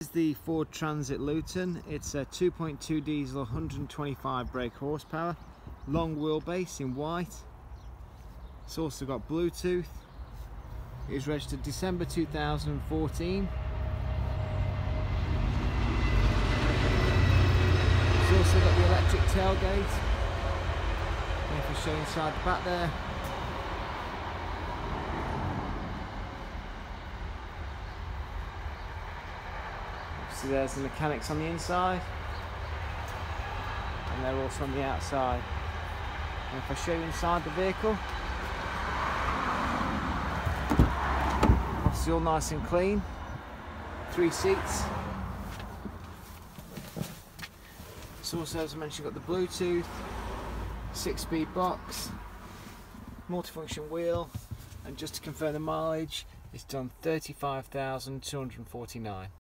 the Ford Transit Luton. It's a 2.2 diesel, 125 brake horsepower, long wheelbase in white. It's also got Bluetooth. It was registered December 2014. It's also got the electric tailgate. And if I show you inside the back there, so there's the mechanics on the inside, and they're also on the outside. And if I show you inside the vehicle, obviously all nice and clean. 3 seats. It's also, as I mentioned, got the Bluetooth, 6-speed box, multifunction wheel, and just to confirm the mileage, it's done 35,249.